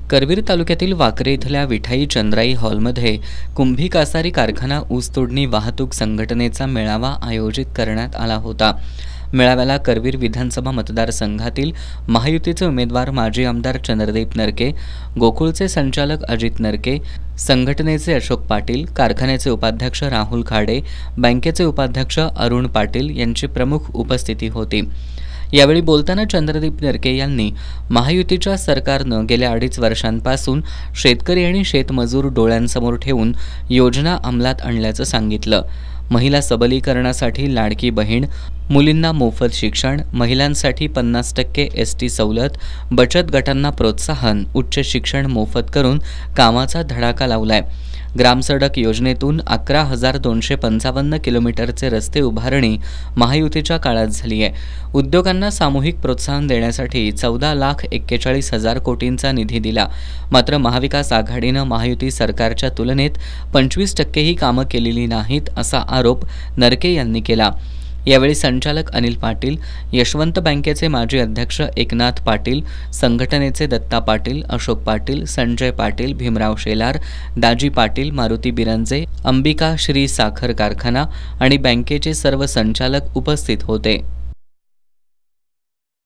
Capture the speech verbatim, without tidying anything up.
करवीर तालुक्यातील वाकरे इथल्या विठाई चंद्राई हॉलमध्ये कुंभी कासारी कारखाना ऊसतोडणी वाहतूक संघटनेचा मेळावा आयोजित करण्यात आला होता। मेळाव्याला करवीर विधानसभा मतदारसंघातील महायुतीचे उमेदवार माजी आमदार चंद्रदीप नरके, गोकुळचे संचालक अजित नरके, संघटनेचे अशोक पाटील, कारखान्याचे उपाध्यक्ष राहुल खाडे, बँकेचे उपाध्यक्ष अरुण पाटील यांची प्रमुख उपस्थिती होती। यावेळी बोलताना चंद्रदीप नरके यांनी महायुतीच्या सरकारनं गेल्या अडीच वर्षांपासून शेतकरी आणि शेतमजूर डोळ्यांसमोर ठेवून योजना अंमलात आणल्याचं सांगितलं। महिला सबलीकरणासाठी लाडकी बहीण, मुलींना मोफत शिक्षण, महिलांसाठी पन्नास टक्के एस टी सवलत, बचत गटांना प्रोत्साहन, उच्च शिक्षण मोफत करून कामाचा धडाका लावलाय। ग्रामसडक योजनेतून अकरा हजार दोनशे पंचावन्न किलोमीटरचे रस्ते उभारणी महायुतीच्या काळात झाली आहे। उद्योगांना सामूहिक प्रोत्साहन देण्यासाठी चौदा लाख एक्केचाळीस हजार कोटींचा निधी दिला। मात्र महाविकास आघाडीनं महायुती सरकारच्या तुलनेत पंचवीस टक्केही कामं केलेली नाहीत असा आरोप नरके यांनी केला। यावेळी संचालक अनिल पाटील, यशवंत बँकेचे माजी अध्यक्ष एकनाथ पाटील, संघटनेचे दत्ता पाटील, अशोक पाटील, संजय पाटील, भीमराव शेलार, दाजी पाटील, मारुती बिरंजे, अंबिका श्री साखर कारखाना आणि बँकेचे सर्व संचालक उपस्थित होते।